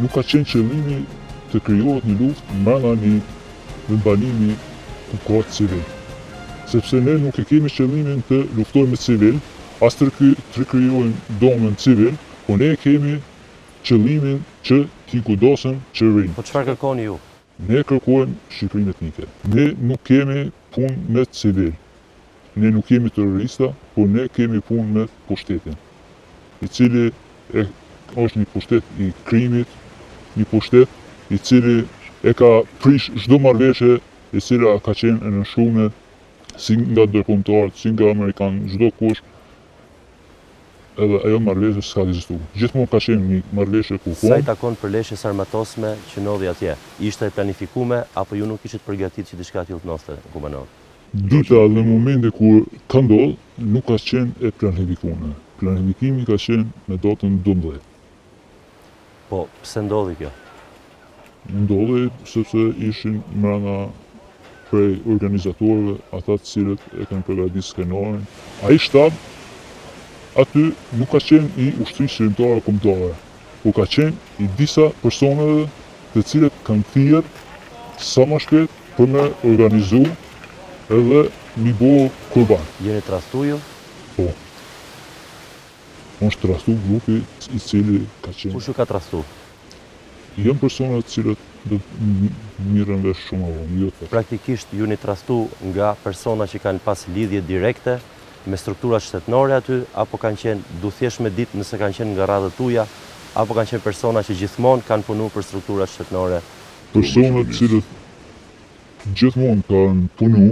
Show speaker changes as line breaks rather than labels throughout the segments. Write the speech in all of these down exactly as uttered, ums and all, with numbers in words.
nuk ka qenë qëllimi të krijohet një luftë brenda një vendbanimi ku ka civil. Sepse ne nuk e kemi qëllimin të luftojmë me civil, as të krijojmë domën civil, po ne kemi qëllimin që t'i kudosëm qeverinë.
Po çfarë kërkoni ju?
Ne kërkojmë Shqipërinë etnike. Ne nuk kemi punë me civil. Ne nuk kemi terrorista, po ne kemi punë me pushtetin, i cili e, është një pushtet i krimit, një pushtet i cili e ka prish çdo marrëveshje e cila ka qenë e nënshkruar si nga ndërkombëtarët, si nga amerikanë, çdo kush, edhe ajo marrëveshje s'ka ekzistuar. Gjithmonë ka qenë një marrëveshje ku
Sa i takon përleshjes armatosme që ndodhi atje, ishte e planifikuar apo ju nuk ishit përgatitur që diçka tillë të ndodhte në Kubanor?
Dita dhe momenti kur ka ndodhur nuk ka qenë e planifikuar. Planifikimi ka qenë me datën dymbëdhjetë.
Po, pse ndodhi kjo?
Ndodhi sepse ishin mbrana prej organizatorëve, ata të cilët e kanë përgatitur skenarin. Ai shtab aty nuk ka qenë i ushtrisë shërbëtare kombëtare, por ka qenë i disa personave të cilët kanë thirrë sa më shpejt për me organizu edhe mi bo kurban.
Jeni trastu ju?
Po. Është trastu grupi i cili ka qenë.
Kush ju ka trastu?
Janë persona të cilët do të mirën vesh shumë avon, jo të.
Praktikisht ju një trastu nga persona që kanë pas lidhje direkte me strukturat shtetënore aty, apo kanë qenë du thjesht me ditë nëse kanë qenë nga radhët tuaja, apo kanë qenë persona që gjithmonë kanë punu për strukturat shtetënore?
Persona të cilët gjithmonë kanë punu,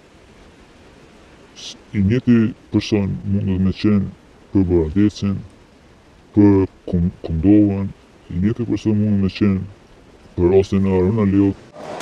i njëti person mundet me qenë për Boradecin, për Kundovën, i njëti person mundet me qenë për rastin e Arun Aliut.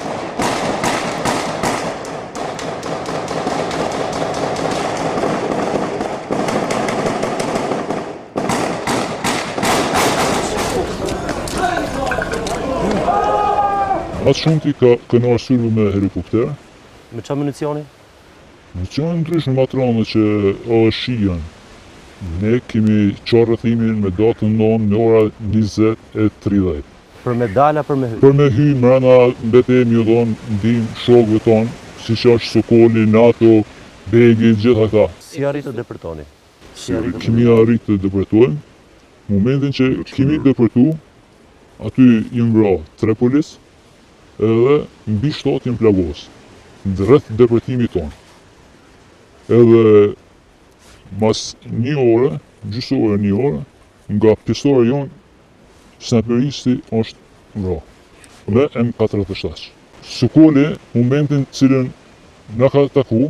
Atë shumëti ka kënë arsurve me helikopter.
Me qa municioni?
Municioni ndryshme matronë që o shijen. Ne kemi qarë rëthimin me datën nënë në ora njëzet e tridhjetë.
Për me dala, për me hy?
Për me hy mrena mbetemi u dhonë ndim shokëve tonë, si që është Sokoli, NATO, Begi, gjitha këta.
Si arritë të depërtoni?
Si kemi arritë të depërtojmë. Momentin që kemi depërtu, aty jëmë vra tre polis, edhe mbi shtatë jëmë plagos, rreth depërtimit tonë. Edhe mas një ore, gjysë ore një ore, nga pistore jonë, snajperisti është vra, me M katërdhjetë e shtatë. Sokoli, momentin cilën na ka taku,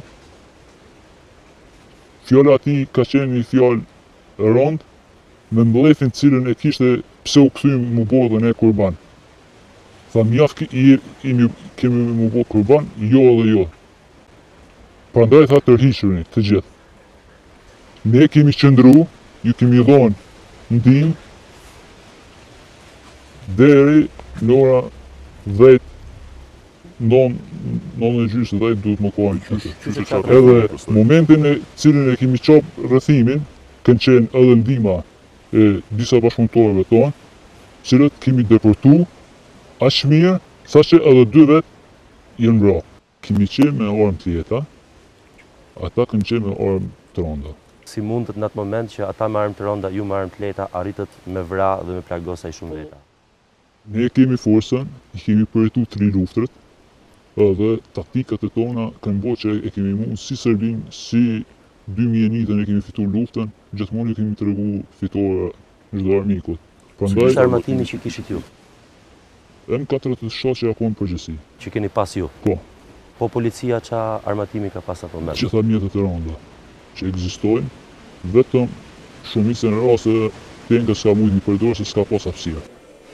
fjala ati ka qenë një fjallë rëndë, me mbledhin cilën e kishte pse u kthym mu bo dhe ne kurban. Tha mjaft kemi mu bo kurban, jo dhe jo. Prandaj tha tërhiquni të gjithë. Ne kemi qëndru, ju kemi dhonë ndihmë deri në ora dhjetë, nënë e gjysë dhjetë duhet më kohën qytet. Edhe momentin e cilin e kemi qapë rrëthimin, kanë qenë edhe ndihma e disa bashkëpunëtorëve tonë, cilët kemi depërtu aq mirë, saqë edhe dy vetë janë vra. Kemi qenë me armë të lehta, ata kanë qenë me armë të rënda.
Si mundët në atë moment që ata me armë të rënda, ju me armë të lehta, arritët me vra dhe me plagos ai shumë veta?
Ne kemi forësën, i kemi përjetu tri luftrat, edhe taktikat e tona kanë bo që e kemi mund si Serbin, si dy mijë e njëtën e kemi fitu luftën, gjithmonë i kemi të regu fitore çdo armikut.
Që kështë armatimi që kishit ju?
M katërdhjetë e shtatë që akon përgjësi.
Që keni pas ju?
Po.
Po policia qa armatimi ka pas ato moment?
Gjitha mjetët e rënda që ekzistojnë, vetëm shumicën e raste tenka s'ka mujt një përdorë se s'ka pas hapësirë.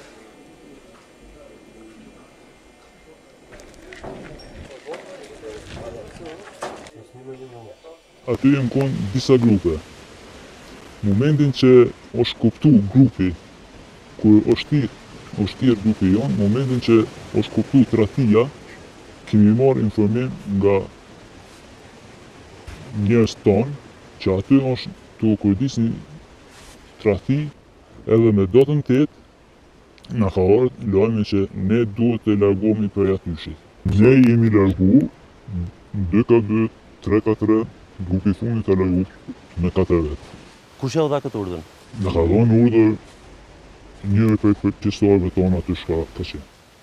Aty jem konë disa grupe. Momentin që është kuptu grupi, kur është tirë grupi jonë, momentin që është kuptu tradhtia, kemi marrë informim nga njerëz tonë, që aty është të kujdisni tradhti, edhe me datën tetë, na ka ardhur lajmi që ne duhet të largohemi prej atyshit. Ne jemi largu dy ka dy, tre ka tre, grupi i fundit ka largu me katër vetë.
Kush e u dha këtë urdhër?
Na ka dhënë urdhër njëri prej pjesëtarëve tonë aty shka ka qenë.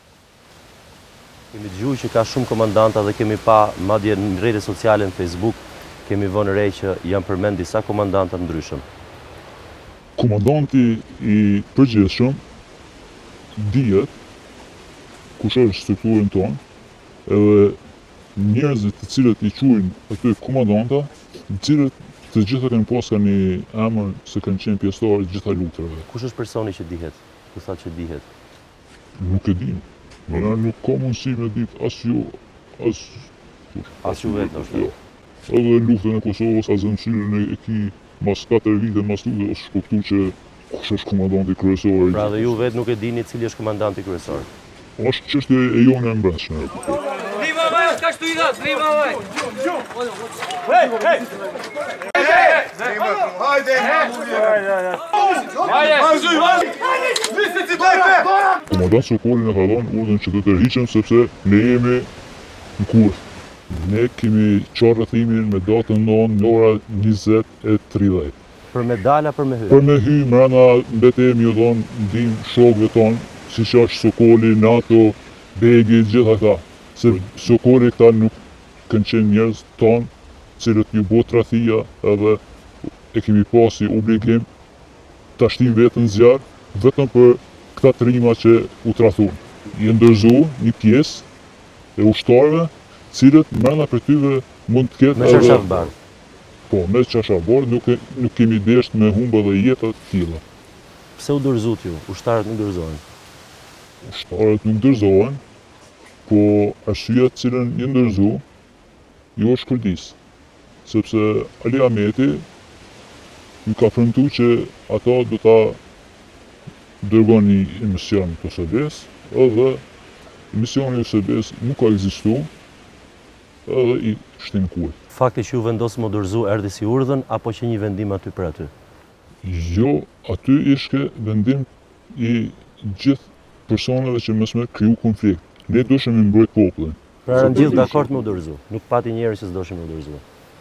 Kemi dëgjuar që ka shumë komandanta dhe kemi pa madje në rrjetet sociale në Facebook, kemi vënë re që janë përmend disa komandanta ndryshëm.
Komandanti i përgjithshëm dihet kush është strukturën tonë, edhe njerëzit të cilët i quajnë aty komandanta, të cilët të gjitha kanë pas ka një emër se kanë qenë pjesëtarë të gjitha luftave.
Kush është personi që dihet? Ku tha që dihet?
Nuk e dim. Mëna nuk ka mundësi me ditë as ju, as...
As ju vetë, është.
Jo. Edhe luftën e Kosovës, as zënësirën e ki mas katër vite mas luftën, është shkuptu që kush është komandanti kryesor.
Pra dhe ju vetë nuk e dini cili është komandanti kryesor.
Është çështje e jone e mbrëmshme.
Rima vaj, ka shtu i dat, rima vaj.
Hej, hej. Hajde,
Komandant Sokoli në ka dhënë urdhën që të tërhiqem sepse ne jemi në kurth. Ne kemi qarë rrethimin me datën nëntë në ora njëzet e tridhjetë.
Për me dala, për me hy.
Për me hy mrena mbetemi ju dhonë ndim shokëve tonë, si që është Sokoli, NATO, Begi, gjitha këta. Se Sokoli këta nuk kanë qenë njerëz tonë, cilët ju bo tradhia edhe e kemi pasi obligim të ashtim vetën zjarë, vetëm për këta trima që u tradhun. I ndërzu një pjesë e ushtarëve, cilët mrena për tyve mund të ketë
Me çarshaf bar.
Po, me çarshaf bar, nuk, e, nuk kemi desht me humba dhe jetat të tilla.
Pse u dorëzut ju? Ushtarët nuk dorëzohen.
Ushtarët nuk dorëzohen, po arsyeja të cilën një ndërzu, jo është kërdis. Sepse Ali Ahmeti ju ka premtuar që ata do ta dërgon një emision të O S B-s, edhe emisioni i O S B-s nuk ka ekzistuar, edhe i shtin kuaj.
Fakti që ju vendosë më dorëzu erdhi si urdhën, apo që një vendim aty për aty?
Jo, aty ishte vendim i gjithë personave që mos me kriju konflikt. Ne doshim me mbrojt popullin.
Pra në gjithë dakord më dorëzu, nuk pati njerëz që s'doshin më dorëzu.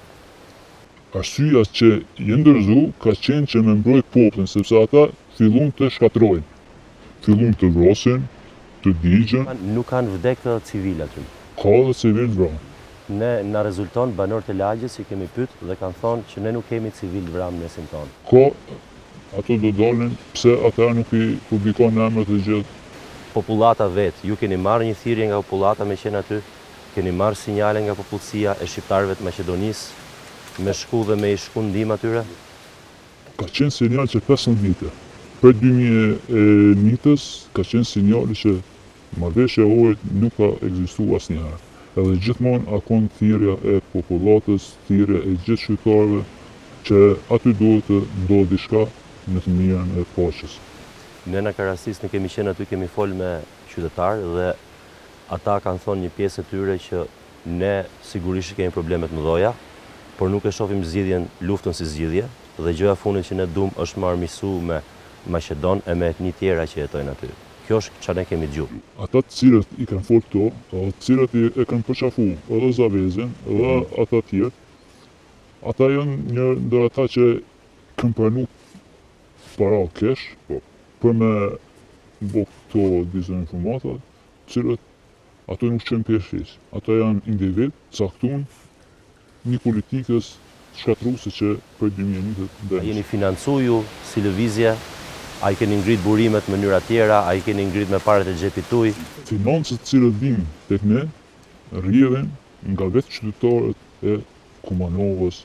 Arsyeja që i ndërzu ka qenë që me mbrojt popullin, sepse ata fillun të shkatrojnë. Fillun të vrosin, të digjen,
Nuk kanë vdekë civil aty.
ka dhe civil vranë.
Ne na rezulton banorët e lagjës që kemi pyet dhe kanë thonë që ne nuk kemi civil vram në mesin tonë.
Ka, ato do dalin, pse ata nuk i publikon emrat e gjithë.
Popullata vetë, ju keni marrë një thirrje nga popullata me qenë aty, keni marrë sinjale nga popullsia e shqiptarëve të Maqedonisë, me shku dhe me i shku ndim atyre?
Ka qenë sinjal që pesëmbëdhjetë vite. Për dy mijë e njëtës ka qenë sinjali që marrëveshja e ojit nuk ka ekzistuar asnjëherë. Edhe gjithmonë akon thirrja e popullatës, thirrja e gjithë shqiptarëve që aty duhet të ndodhë diçka në të mirën e paqes.
Ne në Karasis në kemi qenë aty, kemi folë me qytetarë dhe ata kanë thonë një pjesë e tyre që ne sigurisht kemi problemet më dhoja, por nuk e shohim zgjidhjen luftën si zgjidhje dhe gjëja fundit që ne dum është më armiqësu me Maqedon e me etni tjera që jetojnë aty. Kjo është çfarë ne kemi dëgjuar.
Ata të cilët i kanë folë këto, ata të cilët i e kanë përqafu, edhe Zavezin, edhe ata tjerë, ata janë një ndër ata që kanë pranu para kesh, po, për me bo këto dezinformata, cilët ato nuk qenë pjeshtrisht. Ata janë individ, caktun, një politikës shkatruse që për dy mijë e njëzet
A
dhe
jeni financu ju si lëvizje, a i keni ngrit burimet në mënyra tjera, a i keni ngrit me paret e xhepit tuaj?
Financët cilët vinë tek ne, rrjedhin nga vetë qytetarët e Kumanovës,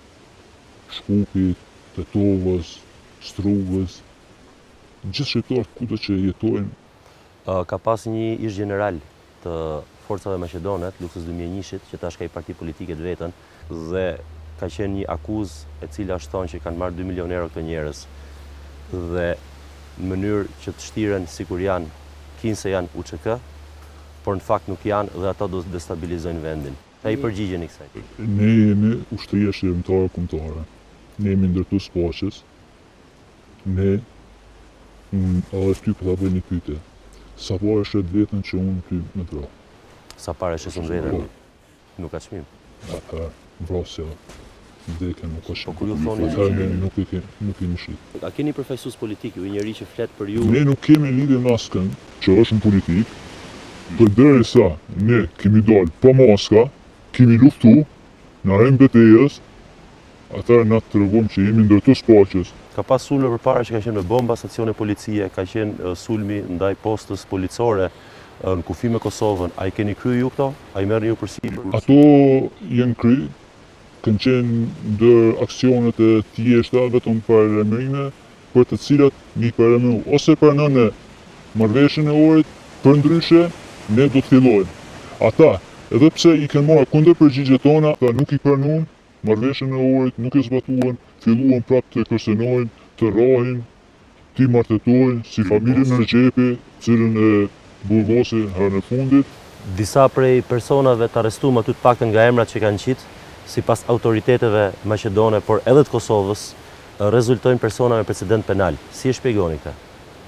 Shkupit, Tetovës, Strugës, gjithë shqiptarët kudo që jetojnë.
Ka pas një ish general të forcave maqedone, Luksës dy mijë e njëit, që tash ka i parti politike të vetën, dhe ka qenë një akuzë e cila shton që kanë marrë dy milion euro këto njerëz dhe në mënyrë që të shtiren sikur janë kinë se janë U Q K, por në fakt nuk janë dhe ata do të destabilizojnë vendin. Ta i përgjigjeni kësaj.
Ne jemi ushtria shërbimtare kombëtare. Ne jemi ndërtues paqes. Ne Mm, edhe ty për ta bëj një pyetje. Sa po e shet vetën që unë ty me vro?
Sa pare shesun vetën, nuk ka çmim.
Atëherë, vrasja, vdekja nuk ka
Po kur ju thoni
Atëherë ne nuk i kemi nuk i mëshit.
A keni përfaqësues politik, ju një njerëz që flet për ju?
Ne nuk kemi lidhje me askën që është në politik, përderisa ne kemi dalë pa maska, kemi luftu, na rem betejës, atëherë na tregojmë që jemi ndërtues paqes.
Ka pas sulme përpara që ka qenë me bomba stacione policie, ka qenë uh, sulmi ndaj postës policore uh, në kufi me Kosovën. A i keni kryer ju këto? A i merrni ju përsipër?
Ato janë kry, kanë qenë ndër aksionet e thjeshta vetëm paralajmërime, për të cilat mi paralajmëru ose pranon e marrëveshjen e orit, përndryshe ne do të fillojmë. Ata, edhe pse i kanë marrë kundër përgjigjet tona, ata nuk i pranuan marrëveshjen e orit, nuk e zbatuan, filluan prapë të kërcënojnë, të rrahin, të martetojnë, si familjen në Rexhepi, cilën e burgosi herën e fundit.
Disa prej personave të arrestuar aty të paktën nga emrat që kanë qitë, sipas autoriteteve maqedone, por edhe të Kosovës, rezultojnë persona me precedent penal. Si e shpjegoni këtë?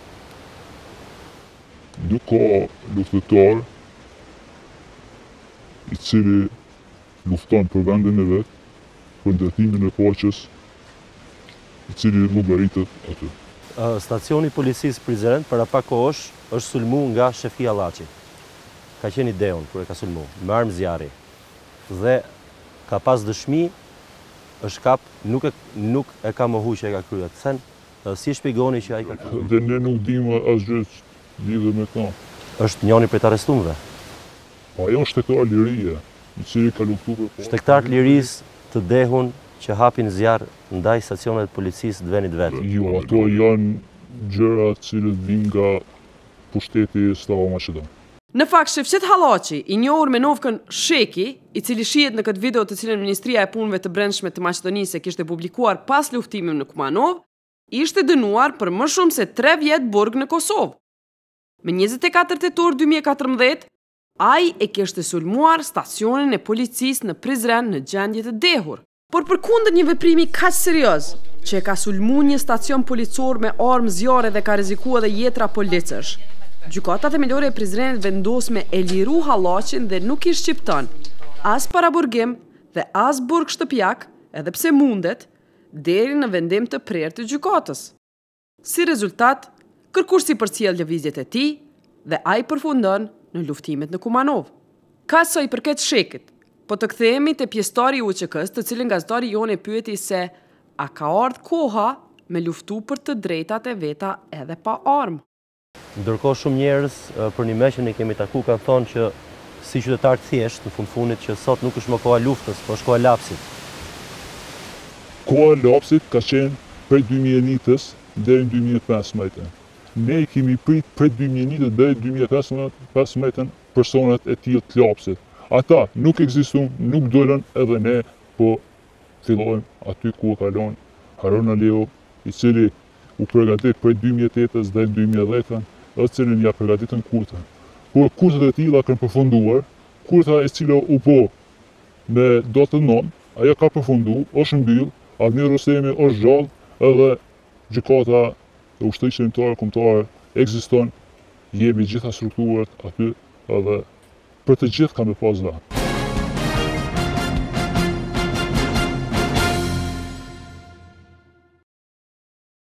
Nuk ka luftëtar i cili lufton për vendin e vet, për ndërtimin e paqes, i cili llogaritet aty.
Stacioni policisë Prizren para pak kohësh është sulmu nga Shefia Llaçi. Ka qenë ideon kur e ka sulmu, me armë zjarri. Dhe ka pas dëshmi, është kap, nuk e, nuk e ka mohu që e ka kryer. Sen, si e shpjegoni që ai ka kryer?
Dhe ne nuk dimë asgjë lidhur me ta.
Është njëri prej të arrestuarve.
Po ajo është shtektar lirie, i cili ka luftuar për paqen.
Shtektarët lirisë të dehun që hapin zjarr ndaj stacionet policisë të vendit vet.
Jo, ato janë gjëra të cilët vijnë nga pushteti Slavo Maqedon.
Në fakt, Shefqet Hallaçi, i njohur me novkën Sheki, i cili shihet në këtë video të cilën Ministria e Punëve të Brendshme të Maqedonisë e kishte publikuar pas luftimit në Kumanov, ishte dënuar për më shumë se tre vjet burg në Kosovë. Me njëzet e katër tetor dy mijë e katërmbëdhjetë, ai e kishte sulmuar stacionin e policisë në Prizren në gjendje të dehur. Por përkundër një veprimi kaq serioz, që e ka sulmuar një stacion policor me armë zjarre dhe ka rrezikuar edhe jetra policësh, gjykata themelore e Prizrenit vendos me e liru Hallaçin dhe nuk i shqipton as paraburgim dhe as burg shtëpiak, edhe pse mundet, deri në vendim të prerë të gjykatës. Si rezultat, kërkuesi përcjell lëvizjet e tij dhe ai përfundon në luftimet në Kumanov. Ka sa i përket Shekit, po të kthehemi te pjesëtari i U Q K-s, të cilin gazetari jonë e pyeti se a ka ardhur koha me luftu për të drejtat e veta edhe pa armë.
Ndërkohë shumë njerëz për një me që ne kemi taku kanë thonë që si qytetar të thjesht në fund fundit që sot nuk është më koha luftës, po është koha lapsit.
Koha e lapsit ka qenë prej dy mijë e njëtës deri në dy mijë e pesëmbëdhjetë. Ne i kemi prit prej dy mijë e njëtës deri në dy mijë e pesëmbëdhjetë personat e tillë të lapsit. Ata nuk ekzistojnë, nuk dolën, edhe ne po fillojmë aty ku kalon Harun Aliu, i cili u përgatit prej dy mijë e tetës deri në dy mijë e dhjetën, edhe cilin ja përgatitën kurtën. Por kurtët e tilla kanë përfunduar, kurtha e cila u po me datën nëntë, ajo ka përfunduar, është mbyll, Admir Rostemi është gjallë, edhe gjykata e ushtrisë shërimtare kombëtare ekziston, jemi gjitha strukturat aty, edhe për të gjithë kam e pas dhënë.